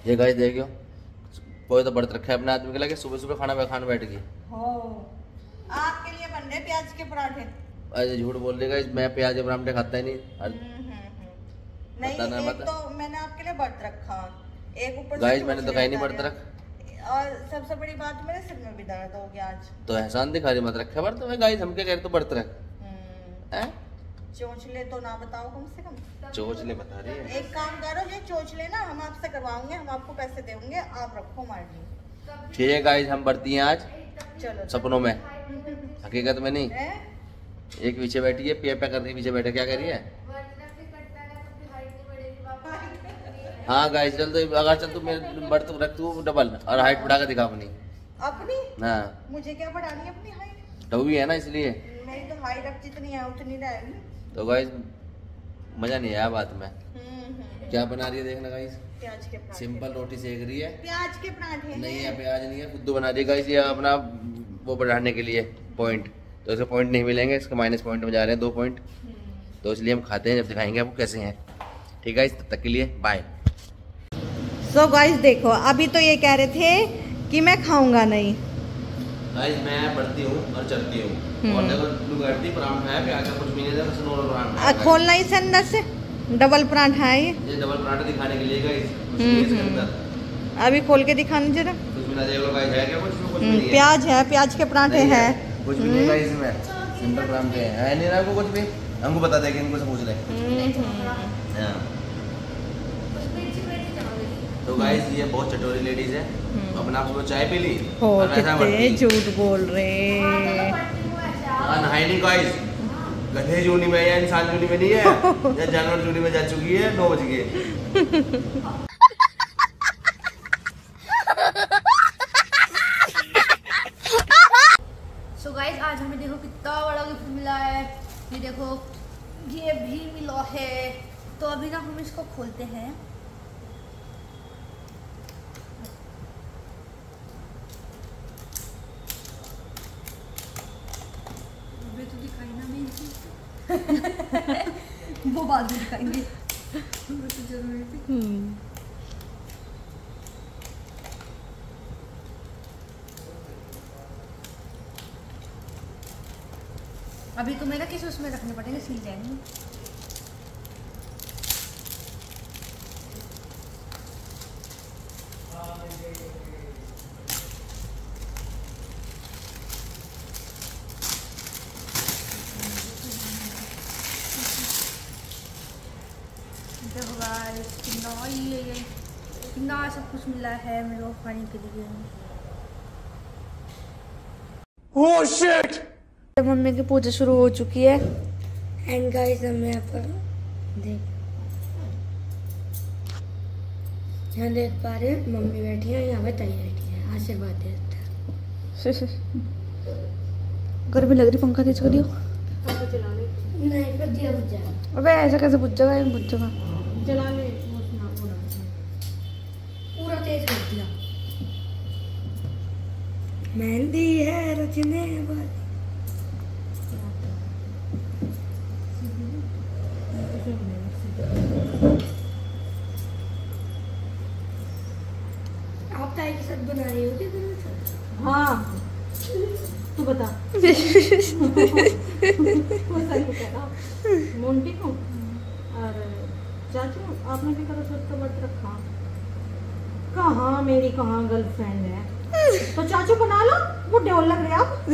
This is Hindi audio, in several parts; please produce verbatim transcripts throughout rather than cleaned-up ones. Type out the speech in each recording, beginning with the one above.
ये गाइस देखियो, कोई तो व्रत रखा है अपने आदमी के लगे, सुबह सुबह खाना खाना बैठ गई। हो आपके लिए बन रहे प्याज के पराठे। अरे झूठ बोल रही गाइस, मैं प्याज के पराठे खाता ही नहीं। नहीं एक तो मैंने आपके लिए व्रत रखा, एक ऊपर गाइस मैंने तो कहीं नहीं व्रत रख, और सबसे बड़ी बात मेरे सिर में भी दर्द हो गया आज। तो एहसान दिखा रही, मत रखा व्रत में। गाइस हम क्या कह रहे, तो व्रत रख। हैं चोचले तो ना बताओ कम से कम। चोचले बता रही है। एक काम करो, ये चोचले ना हम आपसे करवाएंगे, हम आपको पैसे देंगे, आप रखो हमारे लिए। ठीक है गाइस, हम बढ़ती हैं आज। चलो सपनों में, हकीकत में नहीं। है? एक पीछे बैठी है, पिया पिया कर रही है, पीछे बैठे क्या कर रही है। हाँ गाइस चल, तो अगर चल तू मेरे बढ़ तो रख, तू डबल और हाइट बढ़ा कर दिखा अपनी। अपनी? हाँ मुझे क्या बढ़ानी है अपनी हाइट? तो भी है ना, इसलिए मेरी तो हाइट अब जितनी है उतनी रहेगी। तो गाइस मजा नहीं आया बात में। क्या बना रही है देखना गाइस, प्याज के पराठे। सिंपल रोटी सेक रही है। प्याज के पराठे नहीं है, प्याज नहीं है, खुद बना रही है गाइस। ये अपना वो बढ़ाने के लिए पॉइंट, तो इसके पॉइंट नहीं मिलेंगे, इसके माइनस पॉइंट में जा रहे हैं दो पॉइंट। तो इसलिए हम खाते हैं, जब दिखाएंगे आपको कैसे हैं। ठीक है, तब तक के लिए बाय। सो गाइस देखो, अभी तो ये कह रहे थे कि मैं खाऊंगा नहीं। गाइस मैं बढ़ती हूँ और चलती हूँ, और देखो ब्लू गाड़ी पराठा है, प्याज का कुछ भी नहीं है, बस नॉर्मल पराठा है। खोलना इसे अंदर से, डबल पराठा है ये। ये डबल पराठा दिखाने के लिए गाइस, इसके अंदर अभी खोल के दिखाने जरा। कुछ भी ना देख लो गाइस, है क्या कुछ? कुछ भी नहीं है। प्याज है, प्याज के पराठे हैं। कुछ भी नहीं गाइस इसमें, सिंपल पराठे हैं, है नहीं ना कुछ भी। हमको बता देंगे, इनको से पूछ ले। हां तो गाइस ये बहुत चटोरी लेडीज है, अपने आप सुबह चाय पी ली और कितने झूठ बोल रहे। नहाई नहीं गाइस, गधे जूनी में या इंसान जूनी में नहीं है, या जानवर जूनी में जा चुकी है। नौ बज गए। सो गाइस आज हमें देखो कितना बड़ा गिफ्ट मिला है। ये देखो ये भी मिला है, तो अभी ना हम इसको खोलते हैं। तो दिखाई ना मेन चीज वो बाद में दिखाएंगे। वो तो जरूरी थी। अभी तो मेरा किसी उसमें रखने पड़ेंगे, सील जाएंगे। कितना ये ये कितना सब कुछ मिला है मेरे को खाने के लिए। Oh shit! मम्मी की पूजा शुरू हो चुकी है। एंड गाइस हम यहाँ पर देख यहाँ देख पा रहे हैं, मम्मी बैठी है यहाँ पे, ताई बैठी है, आशीर्वाद देते हैं। गर्मी लग रही, पंखा तेज कर दियो। नहीं पर दिया बुझ जाएगा। अबे ऐसा कैसे बुझ जाएगा? बुझ जाएगा, जला ले, पूरा तेज कर दिया। मेहंदी है रचने वाली। आप ताई के साथ बना रही हो क्या? हाँ तू बता। मोंटी को और चाचू आपने भी करो तो व्रत रखा। कहाँ मेरी कहाँ गर्लफ्रेंड है, तो चाचू बना लो। वो ढोल लग रहे आप।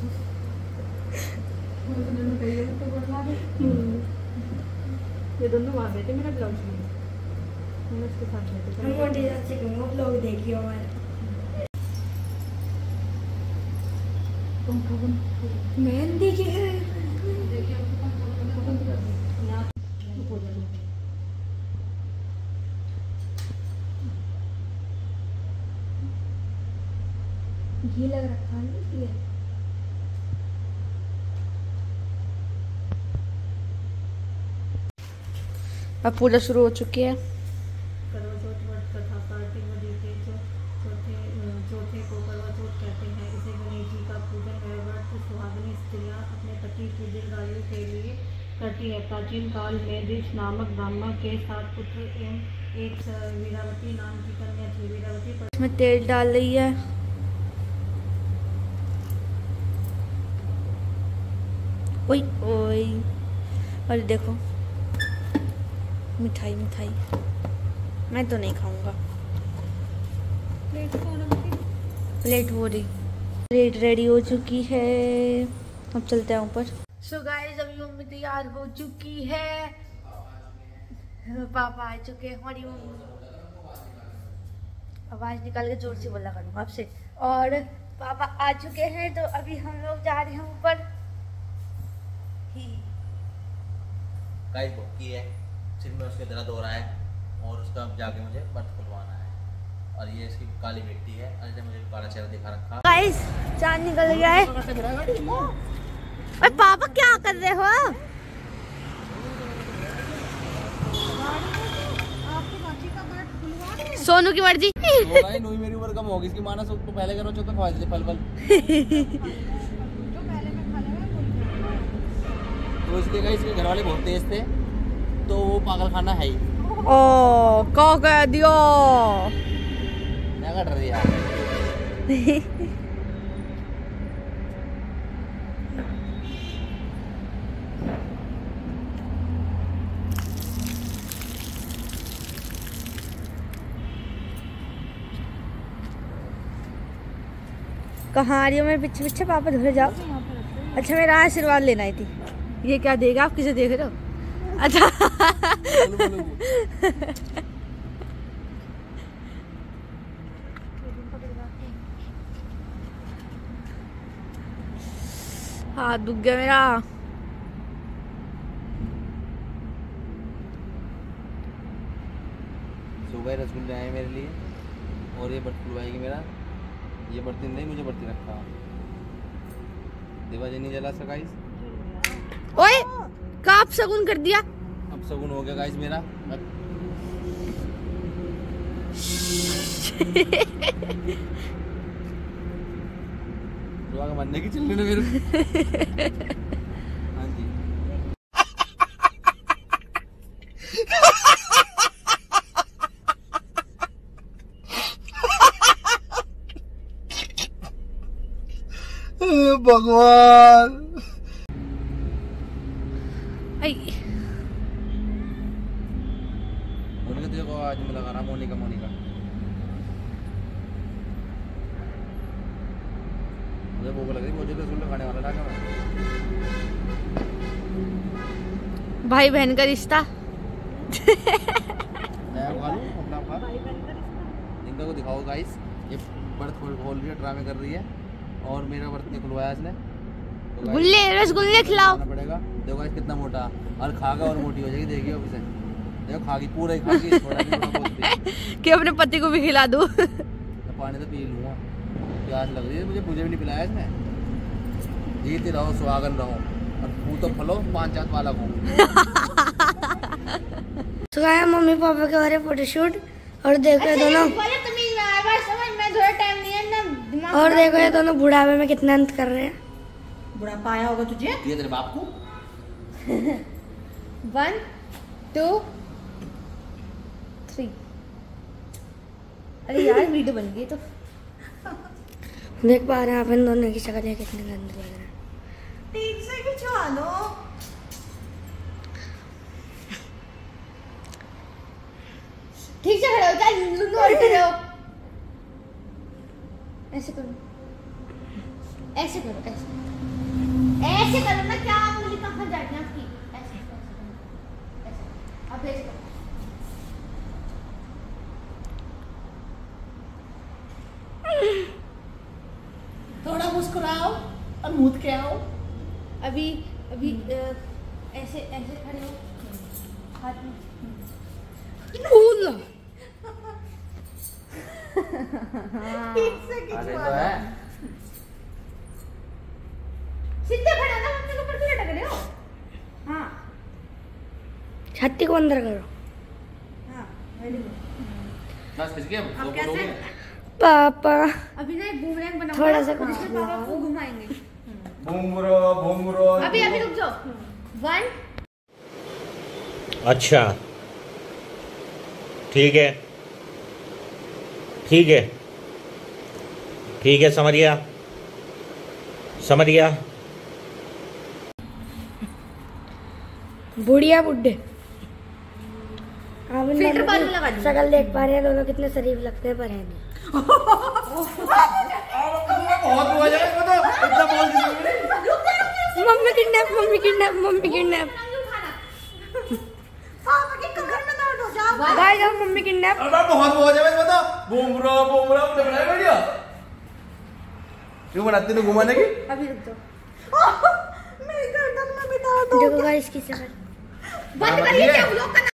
ये दोनों आ गए थे मेरा ब्लाउज में, मैं उसके साथ बैठे थे। मोंटी से कहूँगा ब्लॉग देखियो हमारा। मेहंदी की है। घी लग रखा है इसलिए। अब पूजा शुरू हो चुकी है। करवा चौथ व्रत कथा कार्तिक महीने के चौथे चौथे को करवा चौथ कहते हैं। इसे गणेश जी का पूजन है। व्रत सुहागिनी स्त्रियां अपने पति की दीर्घायु के लिए करती है। प्राचीन काल में दिश नामक ब्राह्मण के सात पुत्र एवं एक वीरावती नाम की कन्या थी, वीरावती पर इसमें तेल डाल रही है। ओई ओई, अरे देखो मिठाई मिठाई, मैं तो नहीं खाऊंगा। प्लेट कौन रखी? प्लेट हो रही, प्लेट रेडी हो चुकी है, अब चलते हैं ऊपर। सो गाइस अभी मम्मी तैयार हो चुकी है, पापा आ चुके हैं, हमारी मम्मी आवाज निकाल के जोर से बोला करूँगा आपसे। और पापा आ चुके हैं तो अभी हम लोग जा रहे हैं ऊपर। गाइस भुक्की है, सिर में उसके दर्द हो रहा है और उसका अब जाके मुझे बर्थ खुलवाना है। और ये इसकी काली बेटी है, अजय मुझे काला चेहरा दिखा रखा। गाइस चांद निकल गया है। अरे पापा क्या कर रहे हो? सोनू की मर्जी। नोई मेरी उम्र कम होगी, इसकी माना सबको पहले करो चो तो खवा दे फल फल। तो इसके गाइस इसके घर वाले बहुत तेज थे, तो वो पागल खाना है ही। ओ क्या कह दियो? क्या कर रही है? कहाँ आ रही हो? मैं पीछे पीछे, पापा धुले जाओ। अच्छा मेरा आशीर्वाद लेना ही थी। ये क्या देगा? आप किसे देख रहे हो? अच्छा हाथ दुख गया मेरा। सुबह रसगुल्ले आए मेरे लिए और ये बर्त खुलवाएगी मेरा। ये बर्तन नहीं, मुझे बर्तन रखा दिवाली नहीं जला सका। गाइस ओए काप सगुन कर दिया। अब सगुन हो गया गाइस मेरा। दुआ बनने की चलने ना मेरे। हाँ जी भगवान। मोनिका तेरे को आज मैं लगा रहा मोनिका मोनिका मुझे भूख लग रही, मुझे रसगुल्ले खाने वाला था मैं। भाई बहन का रिश्ता। मैं खा लूं अपना खा। इनका को दिखाओ गाइस, ये बर्थ खोल खोल रही है, ड्रामे कर रही है और मेरा बर्थ नहीं खुलवाया इसने। तो गुल्ले रसगुल्ले खिलाओ पड़ेगा। देखो गाइस कितना मोटा, और खागा और मोटी हो जाएगी। देखिए अब इसे देखो, खागी पूरा ही खागी, थोड़ा भी थोड़ा बोलती कि अपने पति को भी खिला दूं। मैं पानी तो पी लूँगा, प्यास लग रही है मुझे, मुझे भी नहीं पिलाया इसने। जीते रहो, सुहागन रहो और फूल तो फलो, पाँच चांद वाला को। तो गाया मम्मी पापा के बारे फोटोशूट, और देखो ये दोनों, और देखो ये दोनों बुढ़ापे में कितना अंत कर रहे हैं। बुढ़ापा आया होगा तुझे? ये तेरे बाप को। One two three. अरे यार वीडियो बन गई तो देख पा रहे हैं आप इन दोनों की शक्ल कितने गंदे लग रहे हैं। ठीक से खिंचवा लो। ठीक से खड़े हो, क्या लुंडू उल्टे रहो। ऐसे करो, ऐसे करो, ऐसे ऐसे करो ना। क्या उंगली कहाँ जाती है आपकी? ऐसे ऐसे ऐसे। अब ऐसे करो। थोड़ा मुस्कुराओ और मूत के आओ। अभी अभी अ, ऐसे ऐसे खड़े हो, हाथ में ठीक से अरे खिंचवा तो लो। है सीधे खड़े हो ना, मम्मी के ऊपर क्यों लटक रहे हो? हाँ छाती को अंदर करो। हाँ वेरी गुड। बस खिंच गया। अब दो कैसे? बोलोगे? पापा अभी ना एक बूमरैंग बनाऊंगा, थोड़ा सा और कुछ उसमें पापा को घुमाएंगे। भूमरो भूमरो। अभी अभी रुक जाओ। वन अच्छा ठीक है ठीक है ठीक है, समझ गया समझ गया। बुढ़िया बुड्ढे आप इन फिल्टर दोनों बाद की में लगा दूंगी। शकल देख पा रहे हैं, दोनों कितने शरीफ लगते हैं, पर है नहीं। बहुत हो जाए वो तो इतना बोल दी। Mummy kidnap mummy kidnap mummy kidnap papa की कमर में दर्द हो जाओ। गाइस अब मम्मी किडनैप। अरे बहुत हो जाए बता। बूमरा बूमरा अपने बनाया वीडियो क्यों बनाते हैं घुमाने की? अभी रुक जाओ। मेरी गर्दन में भी दर्द हो देखो गाइस की शकल बंद करिए क्या ब्लॉक करना।